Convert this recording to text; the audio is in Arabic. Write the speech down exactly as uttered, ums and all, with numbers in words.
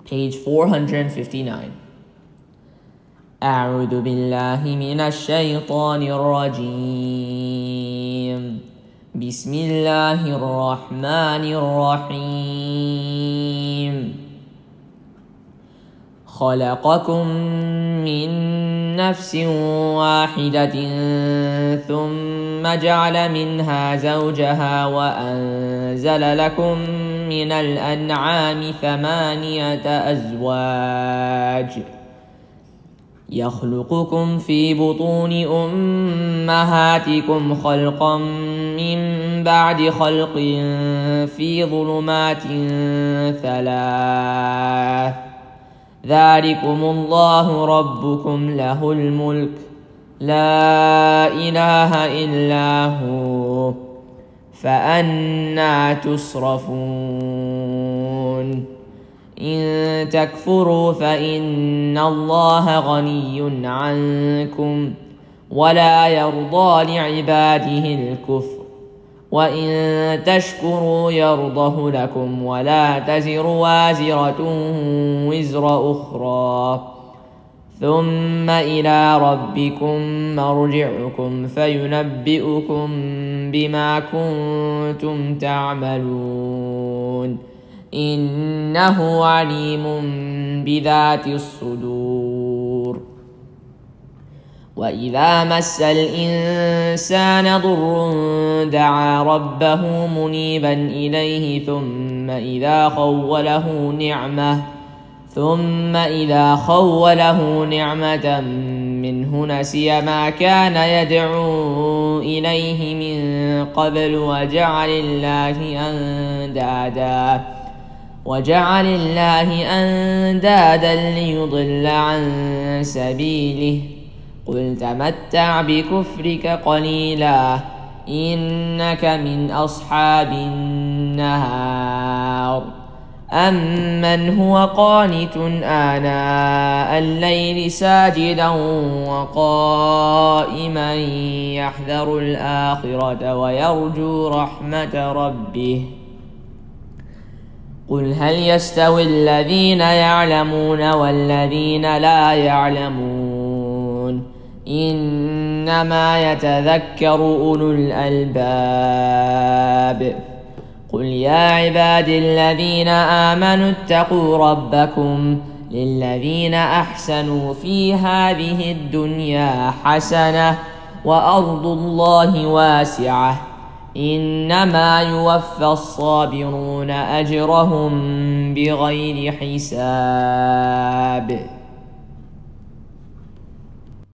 page four hundred fifty-nine. أعوذ بالله من الشيطان الرجيم. بسم الله الرحمن الرحيم. خلقكم من نفس واحدة ثم جعل منها زوجها وأنزل لكم من الأنعام ثمانية أزواج يخلقكم في بطون أمهاتكم خلقا من بعد خلق في ظلمات ثلاث ذلكم الله ربكم له الملك لا إله إلا هو فأنى تصرفون. إن تكفروا فإن الله غني عنكم ولا يرضى لعباده الكفر وإن تشكروا يرضه لكم ولا تزر وازرة وزر أخرى ثم إلى ربكم مرجعكم فينبئكم بما كنتم تعملون إنه عليم بذات الصدور. وإذا مس الإنسان ضر دعا ربه منيبا إليه ثم إذا خوله نعمة ثم إذا خوله نعمة منه نسي ما كان يدعو إليه من قبل وجعل الله أندادا وجعل الله أندادا ليضل عن سبيله قل تمتع بكفرك قليلا إنك من أصحاب النار. أمن هو قانت آناء الليل ساجدا وقائما يحذر الآخرة ويرجو رحمة ربه قل هل يستوي الذين يعلمون والذين لا يعلمون إنما يتذكر أولو الألباب. قل يا عباد الذين آمنوا اتقوا ربكم للذين أحسنوا في هذه الدنيا حسنة وأرض الله واسعة إنما يوفى الصابرون أجرهم بغير حساب.